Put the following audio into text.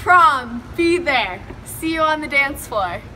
Prom, be there. See you on the dance floor.